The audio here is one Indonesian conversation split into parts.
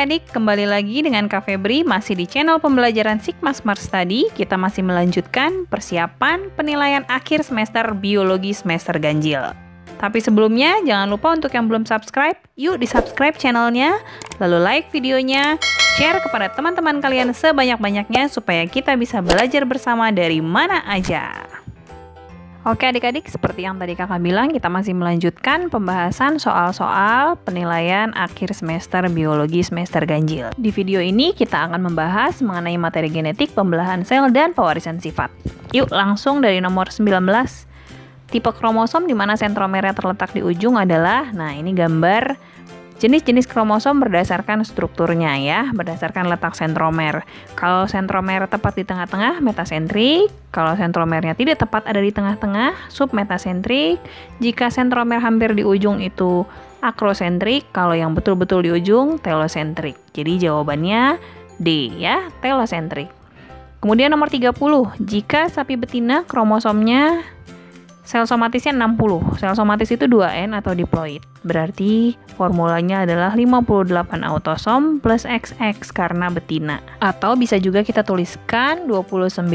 adik-adik, kembali lagi dengan Kak Febri masih di channel pembelajaran Sigma Smart Study. Kita masih melanjutkan persiapan penilaian akhir semester biologi semester ganjil. Tapi sebelumnya, jangan lupa untuk yang belum subscribe, yuk di-subscribe channelnya, lalu like videonya, share kepada teman-teman kalian sebanyak-banyaknya supaya kita bisa belajar bersama dari mana aja. Oke adik-adik, seperti yang tadi kakak bilang, kita masih melanjutkan pembahasan soal-soal penilaian akhir semester biologi semester ganjil. Di video ini kita akan membahas mengenai materi genetik, pembelahan sel, dan pewarisan sifat. Yuk langsung dari nomor 19. Tipe kromosom di mana sentromernya terletak di ujung adalah, nah ini gambar jenis-jenis kromosom berdasarkan strukturnya ya, berdasarkan letak sentromer. Kalau sentromer tepat di tengah-tengah, metasentrik. Kalau sentromernya tidak tepat ada di tengah-tengah, submetasentrik. Jika sentromer hampir di ujung itu akrosentrik. Kalau yang betul-betul di ujung, telosentrik. Jadi jawabannya D ya, telosentrik. Kemudian nomor 30, jika sapi betina kromosomnya sel somatisnya 60. Sel somatis itu 2N atau diploid. Berarti formulanya adalah 58 autosom plus XX karena betina. Atau bisa juga kita tuliskan 29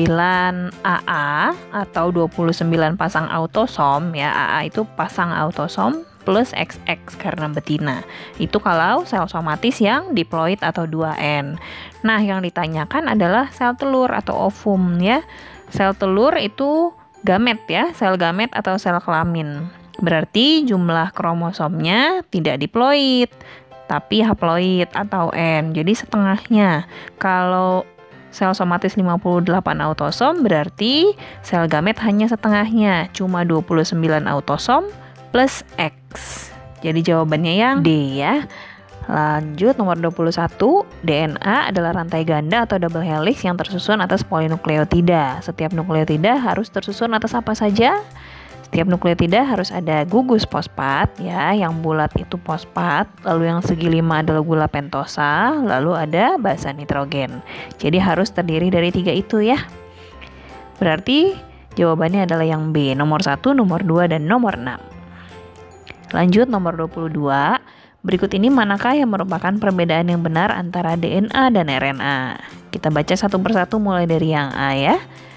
AA atau 29 pasang autosom ya. AA itu pasang autosom plus XX karena betina. Itu kalau sel somatis yang diploid atau 2N. Nah, yang ditanyakan adalah sel telur atau ovum ya. Sel telur itu gamet ya, sel gamet atau sel kelamin. Berarti jumlah kromosomnya tidak diploid, tapi haploid atau N. Jadi setengahnya. Kalau sel somatis 58 autosom, berarti sel gamet hanya setengahnya, cuma 29 autosom plus X. Jadi jawabannya yang D ya. Lanjut nomor 21, DNA adalah rantai ganda atau double helix yang tersusun atas polinukleotida. Setiap nukleotida harus tersusun atas apa saja? Setiap nukleotida harus ada gugus fosfat ya, yang bulat itu fosfat, lalu yang segi 5 adalah gula pentosa, lalu ada basa nitrogen. Jadi harus terdiri dari 3 itu ya. Berarti jawabannya adalah yang B, nomor 1, nomor 2, dan nomor 6. Lanjut nomor 22. Berikut ini manakah yang merupakan perbedaan yang benar antara DNA dan RNA? Kita baca satu persatu mulai dari yang A ya.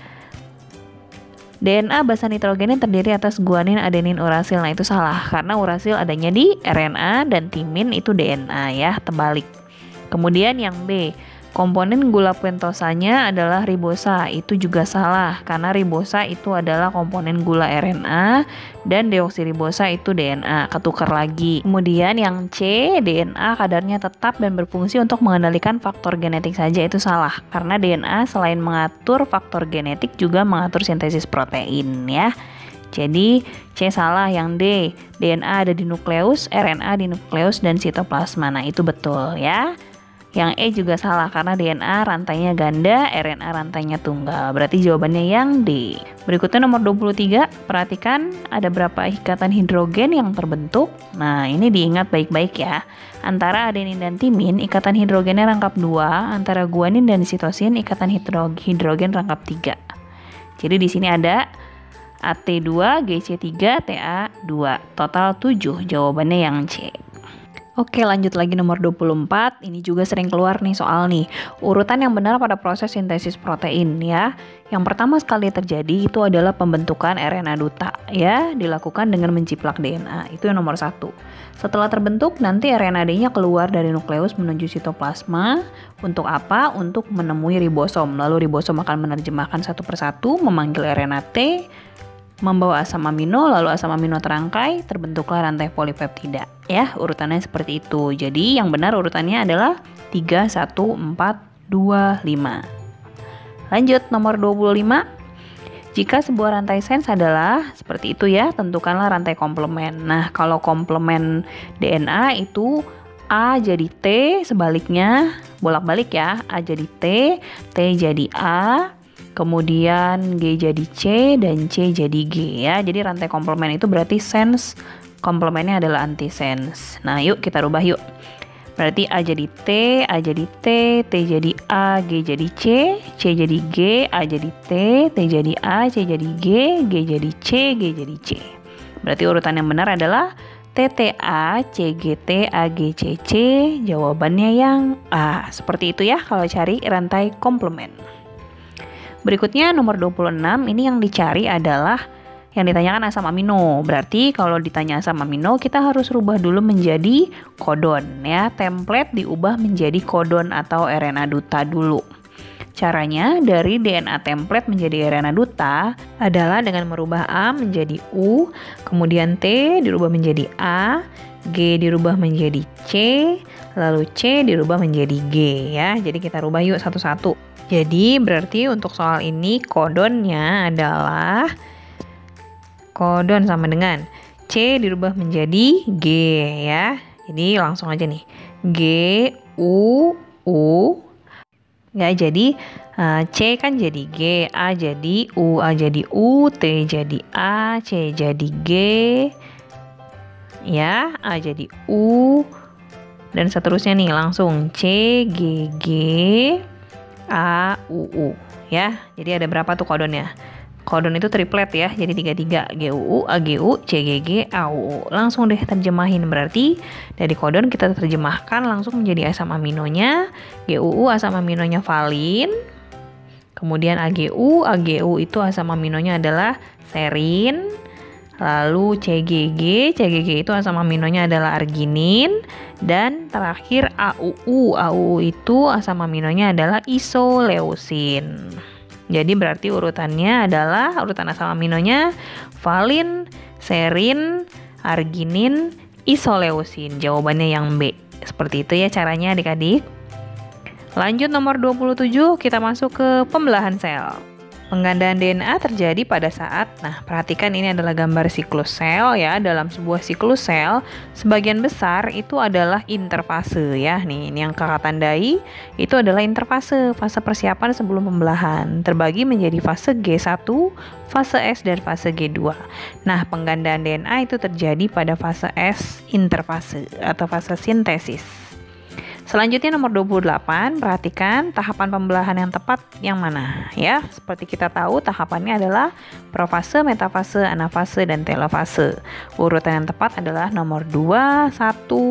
DNA basa nitrogennya terdiri atas guanin, adenin, urasil. Nah itu salah, karena urasil adanya di RNA dan timin itu DNA ya, terbalik. Kemudian yang B, komponen gula pentosanya adalah ribosa. Itu juga salah, karena ribosa itu adalah komponen gula RNA dan deoksiribosa itu DNA, ketukar lagi. Kemudian yang C, DNA kadarnya tetap dan berfungsi untuk mengendalikan faktor genetik saja. Itu salah, karena DNA selain mengatur faktor genetik juga mengatur sintesis protein ya. Jadi C salah, yang D, DNA ada di nukleus, RNA di nukleus dan sitoplasma. Nah itu betul ya. Yang E juga salah karena DNA rantainya ganda, RNA rantainya tunggal. Berarti jawabannya yang D. Berikutnya nomor 23, perhatikan ada berapa ikatan hidrogen yang terbentuk. Nah, ini diingat baik-baik ya. Antara adenin dan timin, ikatan hidrogennya rangkap 2, antara guanin dan sitosin, ikatan hidrogen rangkap 3. Jadi di sini ada AT2, GC3, TA2. Total 7, jawabannya yang C. Oke, lanjut lagi nomor 24. Ini juga sering keluar nih soal nih. Urutan yang benar pada proses sintesis protein ya. Yang pertama sekali terjadi itu adalah pembentukan RNA duta ya, dilakukan dengan menciplak DNA. Itu yang nomor 1. Setelah terbentuk, nanti RNA-D-nya keluar dari nukleus menuju sitoplasma. Untuk apa? Untuk menemui ribosom. Lalu ribosom akan menerjemahkan satu persatu, memanggil RNA T, membawa asam amino, lalu asam amino terangkai, terbentuklah rantai polipeptida. Ya, urutannya seperti itu. Jadi yang benar urutannya adalah 3, 1, 4, 2, 5. Lanjut nomor 25. Jika sebuah rantai sens adalah seperti itu ya, tentukanlah rantai komplement. Nah, kalau komplement DNA itu A jadi T, sebaliknya bolak-balik ya. A jadi T, T jadi A, kemudian G jadi C, dan C jadi G ya. Jadi rantai komplement itu berarti sens, komplementnya adalah antisens. Nah yuk kita rubah yuk. Berarti A jadi T, A jadi T, T jadi A, G jadi C, C jadi G, A jadi T, T jadi A, C jadi G, G jadi C, G jadi C. Berarti urutan yang benar adalah TTA, CGT, AGCC, jawabannya yang A. Seperti itu ya kalau cari rantai komplement. Berikutnya nomor 26, ini yang dicari adalah yang ditanyakan asam amino. Berarti kalau ditanya asam amino kita harus rubah dulu menjadi kodon ya. Template diubah menjadi kodon atau RNA duta dulu. Caranya dari DNA template menjadi RNA duta adalah dengan merubah A menjadi U, kemudian T dirubah menjadi A, G dirubah menjadi C, lalu C dirubah menjadi G ya. Jadi kita rubah yuk satu-satu. Jadi berarti untuk soal ini kodonnya adalah kodon sama dengan C dirubah menjadi G ya. Jadi langsung aja nih. G, U, U. Ya, jadi C kan jadi G, A jadi U, A jadi U, T jadi A, C jadi G. Ya, A jadi U. Dan seterusnya nih langsung C, G, G, A, U, U. Ya, jadi ada berapa tuh kodonnya? Kodon itu triplet ya, jadi 33, GUU, AGU, CGG, AUU. Langsung deh terjemahin, berarti dari kodon kita terjemahkan langsung menjadi asam aminonya. GUU asam aminonya valin. Kemudian AGU itu asam aminonya adalah serin. Lalu CGG itu asam aminonya adalah arginin. Dan terakhir AUU itu asam aminonya adalah isoleusin. Jadi berarti urutannya adalah urutan asam aminonya valin, serin, arginin, isoleusin. Jawabannya yang B. Seperti itu ya caranya adik-adik. Lanjut nomor 27, kita masuk ke pembelahan sel. Penggandaan DNA terjadi pada saat, nah perhatikan ini adalah gambar siklus sel ya. Dalam sebuah siklus sel, sebagian besar itu adalah interfase ya. Nih, ini yang kakak tandai, itu adalah interfase, fase persiapan sebelum pembelahan. Terbagi menjadi fase G1, fase S, dan fase G2. Nah, penggandaan DNA itu terjadi pada fase S, interfase atau fase sintesis. Selanjutnya nomor 28, perhatikan tahapan pembelahan yang tepat yang mana ya. Seperti kita tahu tahapannya adalah profase, metafase, anafase, dan telofase. Urutan yang tepat adalah nomor 2, 1,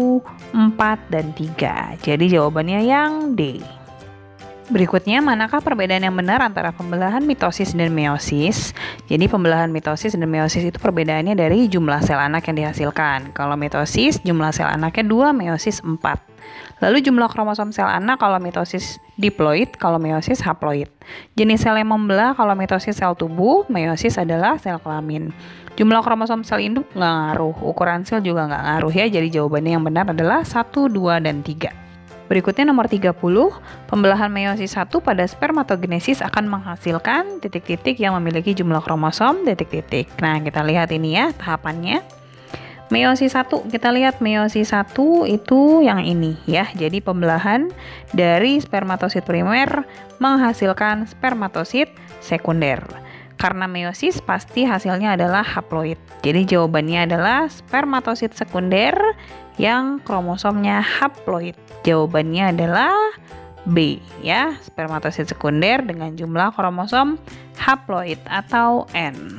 4, dan 3. Jadi jawabannya yang D. Berikutnya, manakah perbedaan yang benar antara pembelahan mitosis dan meiosis? Jadi pembelahan mitosis dan meiosis itu perbedaannya dari jumlah sel anak yang dihasilkan. Kalau mitosis jumlah sel anaknya 2, meiosis 4. Lalu jumlah kromosom sel anak kalau mitosis diploid, kalau meiosis haploid. Jenis sel yang membelah kalau mitosis sel tubuh, meiosis adalah sel kelamin. Jumlah kromosom sel induk nggak ngaruh, ukuran sel juga nggak ngaruh ya. Jadi jawabannya yang benar adalah 1, 2, dan 3. Berikutnya nomor 30, pembelahan meiosis 1 pada spermatogenesis akan menghasilkan titik-titik yang memiliki jumlah kromosom titik-titik. Nah, kita lihat ini ya tahapannya. Meiosis 1, kita lihat meiosis 1 itu yang ini ya. Jadi pembelahan dari spermatosit primer menghasilkan spermatosit sekunder. Karena meiosis pasti hasilnya adalah haploid. Jadi jawabannya adalah spermatosit sekunder yang kromosomnya haploid. Jawabannya adalah B ya, spermatosit sekunder dengan jumlah kromosom haploid atau N.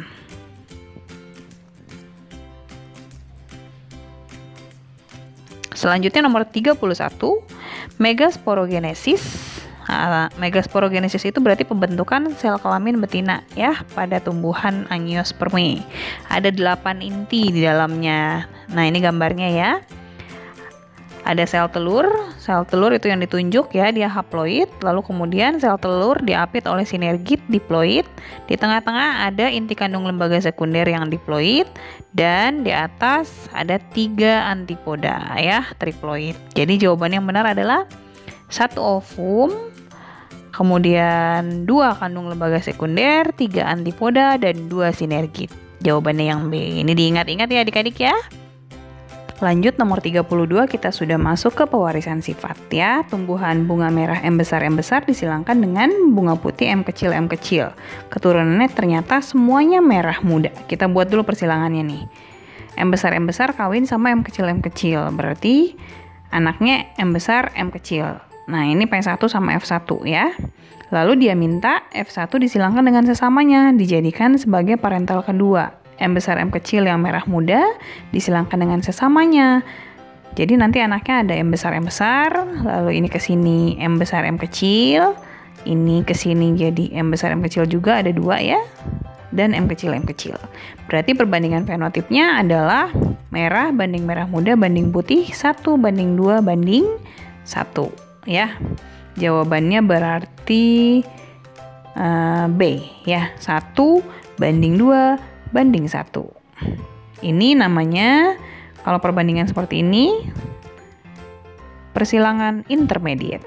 Selanjutnya nomor 31, megasporogenesis. Megasporogenesis itu berarti pembentukan sel kelamin betina ya pada tumbuhan angiospermae. Ada 8 inti di dalamnya. Nah, ini gambarnya ya. Ada sel telur itu yang ditunjuk ya, dia haploid, lalu kemudian sel telur diapit oleh sinergit diploid, di tengah-tengah ada inti kandung lembaga sekunder yang diploid, dan di atas ada 3 antipoda ya, triploid. Jadi jawaban yang benar adalah 1 ovum, kemudian 2 kandung lembaga sekunder, 3 antipoda, dan 2 sinergit. Jawabannya yang B. Ini diingat-ingat ya adik-adik ya. Lanjut nomor 32, kita sudah masuk ke pewarisan sifat ya. Tumbuhan bunga merah M besar disilangkan dengan bunga putih M kecil. Keturunannya ternyata semuanya merah muda. Kita buat dulu persilangannya nih. M besar kawin sama M kecil. Berarti anaknya M besar M kecil. Nah, ini P1 sama F1 ya. Lalu dia minta F1 disilangkan dengan sesamanya, dijadikan sebagai parental kedua. M besar M kecil yang merah muda disilangkan dengan sesamanya. Jadi nanti anaknya ada M besar, lalu ini ke sini M besar M kecil, ini ke sini jadi M besar M kecil juga ada 2 ya, dan M kecil. Berarti perbandingan fenotipnya adalah merah banding merah muda banding putih 1 banding 2 banding 1 ya. Jawabannya berarti B ya, 1 banding 2 banding 1. Ini namanya kalau perbandingan seperti ini persilangan intermediate.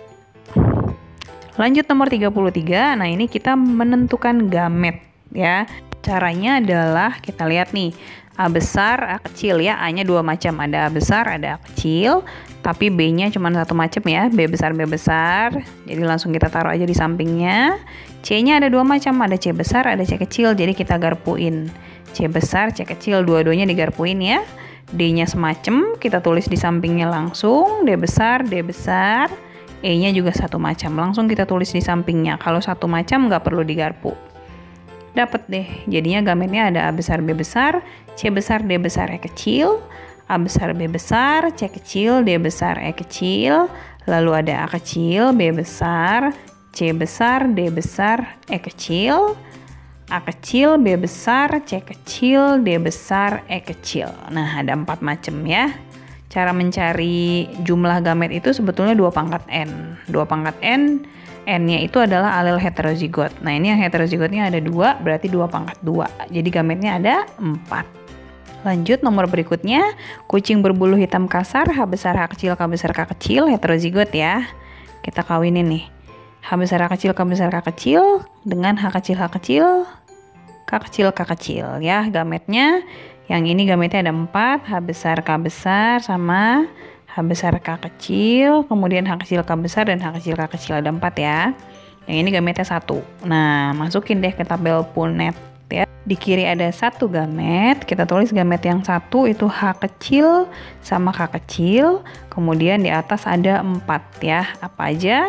Lanjut nomor 33. Nah, ini kita menentukan gamet ya. Caranya adalah kita lihat nih, A besar, A kecil ya. A-nya 2 macam, ada A besar, ada A kecil. Tapi B-nya cuma 1 macam ya, B besar, B besar. Jadi langsung kita taruh aja di sampingnya. C-nya ada 2 macam, ada C besar, ada C kecil. Jadi kita garpuin. C besar, C kecil, dua-duanya digarpuin ya. D-nya semacam, kita tulis di sampingnya langsung. D besar, E-nya juga 1 macam. Langsung kita tulis di sampingnya. Kalau 1 macam nggak perlu digarpu. Dapat deh. Jadinya gametnya ada A besar, B besar, C besar, D besar, E kecil, A besar, B besar, C kecil, D besar, E kecil, lalu ada A kecil, B besar, C besar, D besar, E kecil, A kecil, B besar, C kecil, D besar, E kecil. Nah, ada 4 macam ya. Cara mencari jumlah gamet itu sebetulnya 2 pangkat N. 2 pangkat N, N-nya itu adalah alel heterozigot. Nah, ini yang heterozigotnya ada 2, berarti 2 pangkat 2. Jadi gametnya ada 4. Lanjut nomor berikutnya, kucing berbulu hitam kasar, H besar, H kecil, K besar, K kecil, heterozigot ya. Kita kawinin nih. H besar, H kecil, K besar, K kecil dengan H kecil, K kecil, K kecil ya. Gametnya, yang ini gametnya ada 4, H besar, K besar sama H besar, K kecil, kemudian H kecil, K besar, dan H kecil, K kecil ada 4 ya. Yang ini gametnya 1. Nah, masukin deh ke tabel Punnett ya. Di kiri ada 1 gamet, kita tulis gamet yang 1 itu H kecil sama K kecil, kemudian di atas ada 4 ya. Apa aja?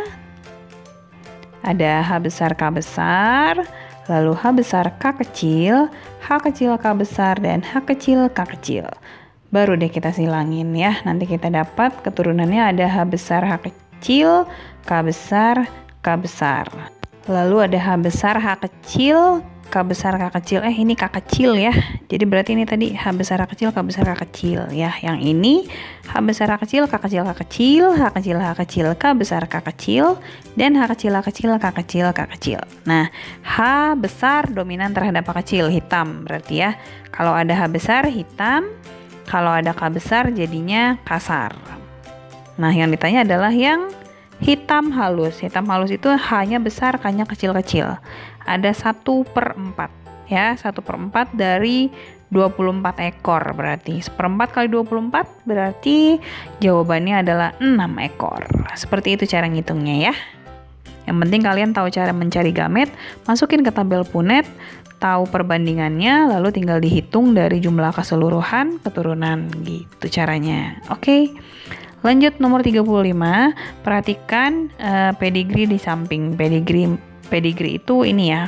Ada H besar, K besar, lalu H besar, K kecil, H kecil, K besar, dan H kecil, K kecil. Baru deh kita silangin ya. Nanti kita dapat keturunannya ada H besar, H kecil, K besar, K besar. Lalu ada H besar, H kecil, K besar, K kecil. Ini K kecil ya. Jadi berarti ini tadi H besar, H kecil, K besar, K kecil ya. Yang ini H besar, H kecil, K kecil, K kecil, H kecil, H kecil, K besar, K kecil, dan H kecil, H kecil, K kecil, K kecil. Nah, H besar dominan terhadap H kecil, hitam berarti ya. Kalau ada H besar hitam, kalau ada K besar jadinya kasar. Nah, yang ditanya adalah yang hitam halus. Hitam halus itu H-nya besar, K-nya kecil-kecil. Ada 1/4 ya, 1/4 dari 24 ekor berarti 1/4 kali 24 berarti jawabannya adalah 6 ekor. Seperti itu cara ngitungnya ya. Yang penting kalian tahu cara mencari gamet, masukin ke tabel Punnett, tahu perbandingannya, lalu tinggal dihitung dari jumlah keseluruhan keturunan gitu caranya. Oke. Lanjut nomor 35, perhatikan pedigree di samping. Pedigree itu ini ya,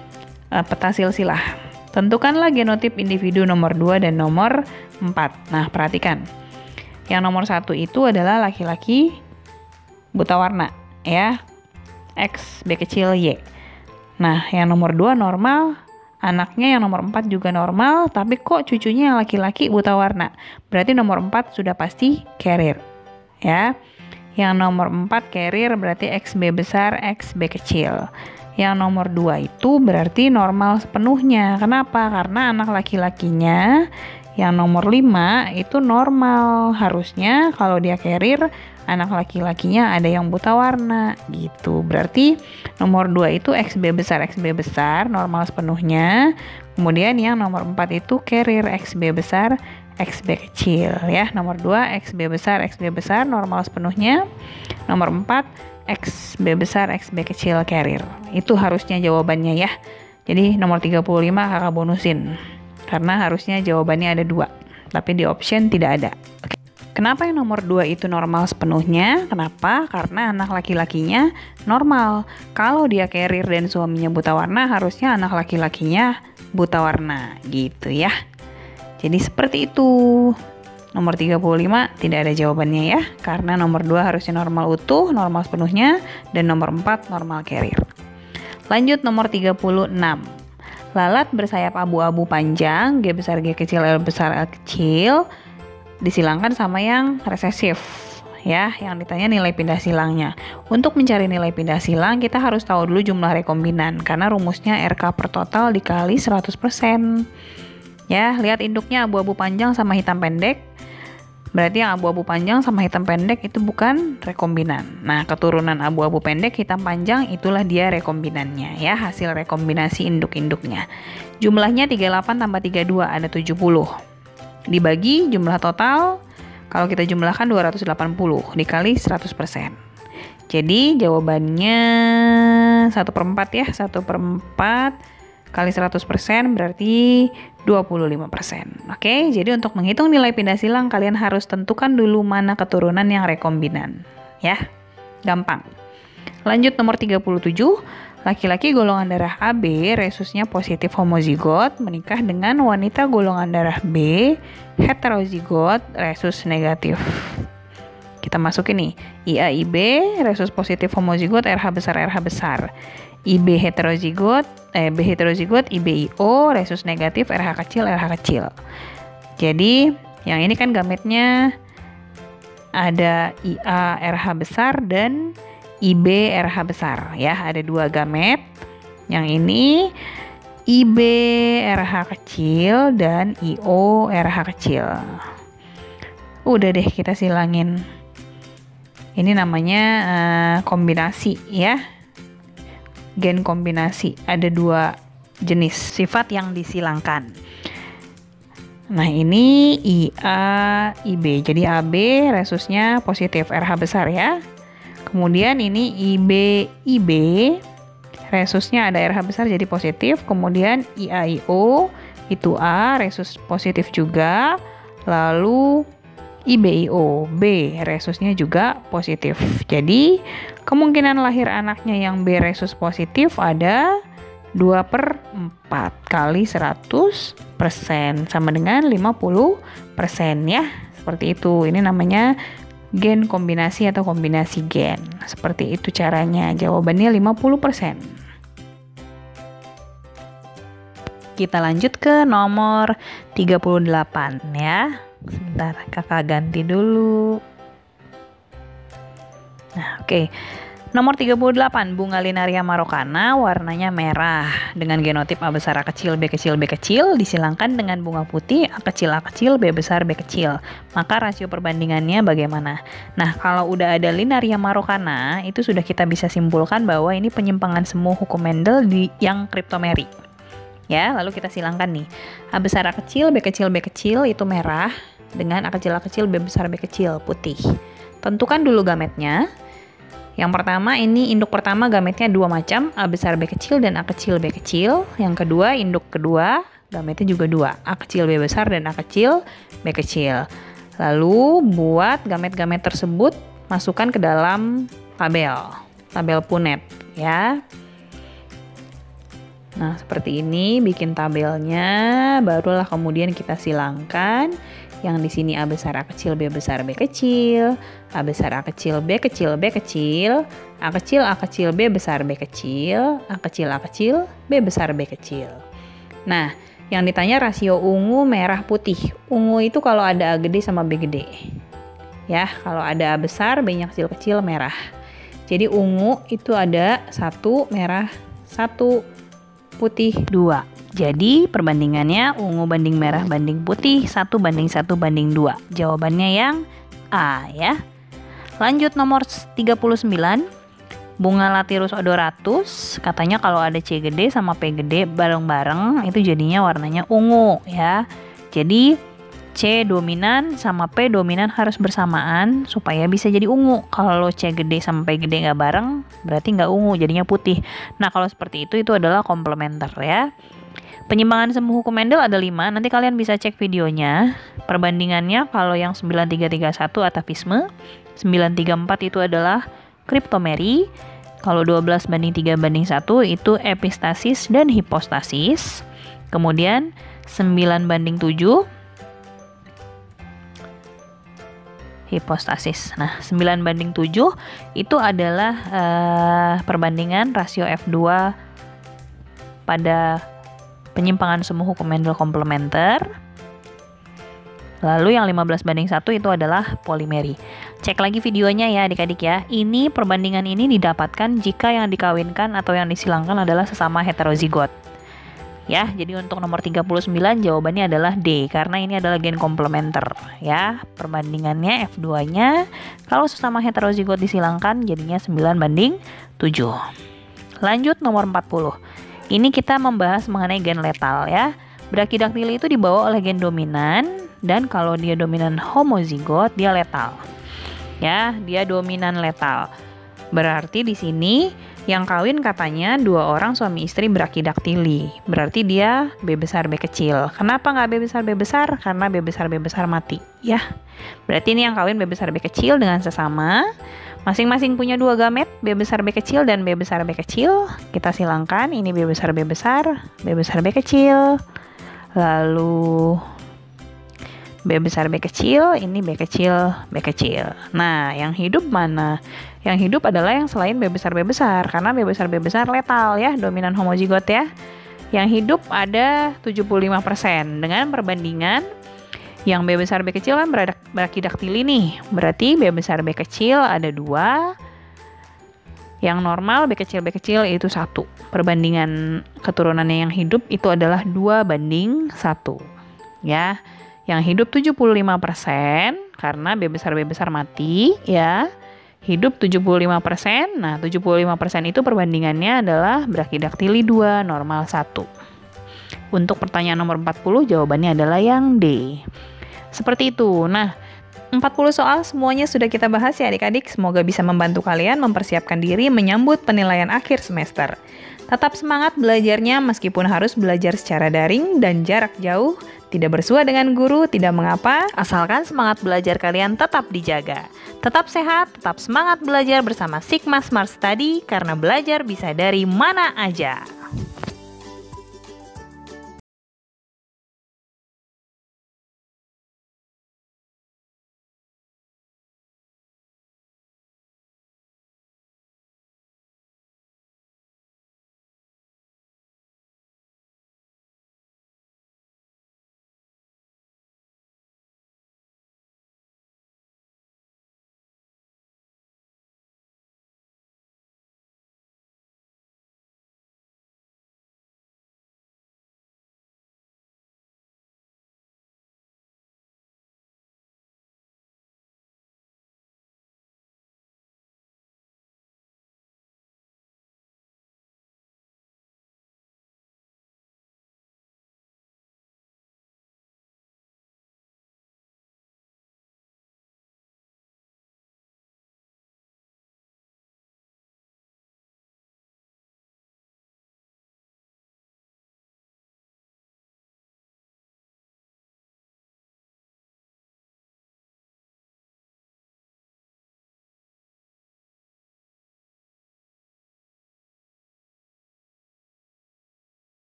peta silsilah. Tentukanlah genotip individu nomor 2 dan nomor 4. Nah, perhatikan. Yang nomor 1 itu adalah laki-laki buta warna ya. X, B kecil, Y. Nah, yang nomor 2 normal, anaknya yang nomor 4 juga normal, tapi kok cucunya yang laki-laki buta warna. Berarti nomor 4 sudah pasti carrier ya. Yang nomor 4 carrier berarti XB besar, XB kecil. Yang nomor 2 itu berarti normal sepenuhnya. Kenapa? Karena anak laki-lakinya yang nomor 5 itu normal. Harusnya kalau dia carrier, anak laki-lakinya ada yang buta warna gitu. Berarti nomor 2 itu XB besar, normal sepenuhnya. Kemudian yang nomor 4 itu carrier XB besar, XB kecil ya. Nomor 2 XB besar, normal sepenuhnya. Nomor 4 XB besar, XB kecil carrier. Itu harusnya jawabannya ya. Jadi nomor 35 kakak bonusin. Karena harusnya jawabannya ada 2. Tapi di option tidak ada. Oke. Kenapa yang nomor 2 itu normal sepenuhnya? Kenapa? Karena anak laki-lakinya normal. Kalau dia carrier dan suaminya buta warna, harusnya anak laki-lakinya buta warna gitu ya. Jadi seperti itu. Nomor 35 tidak ada jawabannya ya, karena nomor 2 harusnya normal utuh, normal sepenuhnya, dan nomor 4 normal carrier. Lanjut nomor 36. Lalat bersayap abu-abu panjang, G besar G kecil, L besar L kecil, disilangkan sama yang resesif. Ya, yang ditanya nilai pindah silangnya. Untuk mencari nilai pindah silang, kita harus tahu dulu jumlah rekombinan, karena rumusnya RK per total dikali 100%. Ya, lihat induknya abu-abu panjang sama hitam pendek. Berarti yang abu-abu panjang sama hitam pendek itu bukan rekombinan. Nah, keturunan abu-abu pendek hitam panjang itulah dia rekombinannya ya, hasil rekombinasi induk-induknya. Jumlahnya 38 tambah 32 ada 70. Dibagi jumlah total, kalau kita jumlahkan 280 dikali 100%. Jadi jawabannya 1/4 ya, 1/4 kali 100% berarti 25%. Oke, jadi untuk menghitung nilai pindah silang kalian harus tentukan dulu mana keturunan yang rekombinan. Ya, gampang. Lanjut nomor 37. Laki-laki golongan darah AB resusnya positif homozigot menikah dengan wanita golongan darah B heterozigot resus negatif. Kita masukin nih, IA-IB resus positif homozigot RH besar RH besar. IB heterozigot, B heterozigot, IBIO, resus negatif, RH kecil, RH kecil. Jadi, yang ini kan gametnya ada IA RH besar dan IB RH besar ya, ada 2 gamet. Yang ini IB RH kecil dan IO RH kecil. Udah deh kita silangin. Ini namanya kombinasi ya. Gen kombinasi, ada 2 jenis sifat yang disilangkan. Nah, ini IA, IB. Jadi AB resusnya positif, RH besar ya. Kemudian ini IB, IB resusnya ada RH besar jadi positif. Kemudian IAIO itu A resus positif juga. Lalu IBIO, B resusnya juga positif. Jadi kemungkinan lahir anaknya yang B resus positif ada 2/4 kali 100% sama dengan 50% ya. Seperti itu. Ini namanya gen kombinasi atau kombinasi gen. Seperti itu caranya. Jawabannya 50%. Kita lanjut ke nomor 38 ya. Sebentar, kakak ganti dulu. Nah, oke. Nomor 38, bunga Linaria marokana warnanya merah dengan genotip A besar A kecil B kecil B kecil disilangkan dengan bunga putih A kecil B besar B kecil. Maka rasio perbandingannya bagaimana? Nah, kalau udah ada Linaria marokana, itu sudah kita bisa simpulkan bahwa ini penyimpangan semu hukum Mendel di yang kriptomeri. Ya, lalu kita silangkan nih. A besar A kecil B kecil itu merah dengan A kecil B besar B kecil putih. Tentukan dulu gametnya. Yang pertama ini induk pertama gametnya 2 macam, A besar B kecil dan A kecil B kecil. Yang kedua induk kedua gametnya juga 2, A kecil B besar dan A kecil B kecil. Lalu buat gamet-gamet tersebut masukkan ke dalam tabel Punnett ya. Nah, seperti ini bikin tabelnya, barulah kemudian kita silangkan. Yang di sini A besar A kecil B besar B kecil, A besar A kecil B kecil B kecil, A kecil B besar B kecil, A kecil B besar B kecil. Nah, yang ditanya rasio ungu merah putih. Ungu itu kalau ada A gede sama B gede. Ya, kalau ada A besar, B-nya kecil-kecil merah. Jadi ungu itu ada 1 merah 1 putih 2. Jadi perbandingannya ungu banding merah banding putih 1:1:2. Jawabannya yang A ya. Lanjut nomor 39. Bunga Latirus odoratus, katanya kalau ada C gede sama P gede bareng-bareng itu jadinya warnanya ungu ya. Jadi C dominan sama P dominan harus bersamaan supaya bisa jadi ungu. Kalau C gede sama P gede nggak bareng berarti nggak ungu, jadinya putih. Nah, kalau seperti itu adalah komplementer ya. Penyimpangan semu hukum Mendel ada 5, nanti kalian bisa cek videonya. Perbandingannya kalau yang 9331 atavisme, 934 itu adalah kriptomeri, kalau 12:3:1 itu epistasis dan hipostasis. Kemudian 9:7 hipostasis. Nah, 9:7 itu adalah perbandingan rasio F2 pada penyimpangan semu hukum Mendel komplementer. Lalu yang 15:1 itu adalah polimeri. Cek lagi videonya ya adik-adik ya. Ini perbandingan ini didapatkan jika yang dikawinkan atau yang disilangkan adalah sesama heterozigot. Ya, jadi untuk nomor 39 jawabannya adalah D karena ini adalah gen komplementer ya. Perbandingannya F2-nya kalau sesama heterozigot disilangkan jadinya 9:7. Lanjut nomor 40. Ini kita membahas mengenai gen letal ya. Brachydactyly itu dibawa oleh gen dominan dan kalau dia dominan homozigot dia letal. Ya, dia dominan letal. Berarti di sini yang kawin katanya 2 orang suami istri Brachydactyly. Berarti dia B besar B kecil. Kenapa nggak B besar B besar? Karena B besar B besar mati, ya. Berarti ini yang kawin B besar B kecil dengan sesama. Masing-masing punya 2 gamet, B besar B kecil dan B besar B kecil. Kita silangkan, ini B besar B besar, B besar B kecil. Lalu B besar B kecil, ini B kecil, B kecil. Nah, yang hidup mana? Yang hidup adalah yang selain B besar B besar, karena B besar B besar letal ya, dominan homozigot ya. Yang hidup ada 75% dengan perbandingan yang B besar B kecil kan Brachydactyly nih. Berarti B besar B kecil ada 2. Yang normal B kecil itu 1. Perbandingan keturunannya yang hidup itu adalah 2:1. Ya. Yang hidup 75% karena B besar mati ya. Hidup 75%. Nah, 75% itu perbandingannya adalah Brachydactyly 2, normal 1. Untuk pertanyaan nomor 40 jawabannya adalah yang D. Seperti itu. Nah, 40 soal semuanya sudah kita bahas ya adik-adik. Semoga bisa membantu kalian mempersiapkan diri menyambut penilaian akhir semester. Tetap semangat belajarnya meskipun harus belajar secara daring dan jarak jauh. Tidak bersua dengan guru, tidak mengapa. Asalkan semangat belajar kalian tetap dijaga. Tetap sehat, tetap semangat belajar bersama Sigma Smart Study karena belajar bisa dari mana aja.